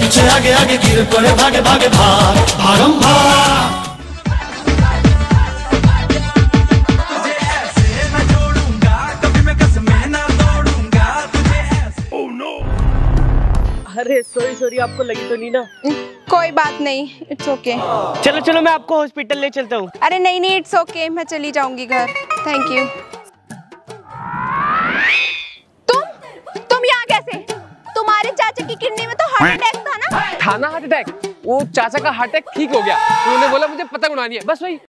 पीछे आगे आगे गिर पड़े भागे भागे भाग भागम भाग। अरे सॉरी आपको लगी तो नहीं ना? कोई बात नहीं, इट्स ओके। चलो चलो मैं आपको हॉस्पिटल ले चलता हूँ। अरे नहीं नहीं, इट्स ओके, मैं चली जाऊंगी घर। Thank you. तुम यहाँ कैसे? तुम्हारे चाचा की किडनी में तो हार्ट अटैक था ना? था ना हार्ट अटैक, वो चाचा का हार्ट अटैक ठीक हो गया, उन्होंने बोला मुझे पतंग उड़ानी है, बस वही।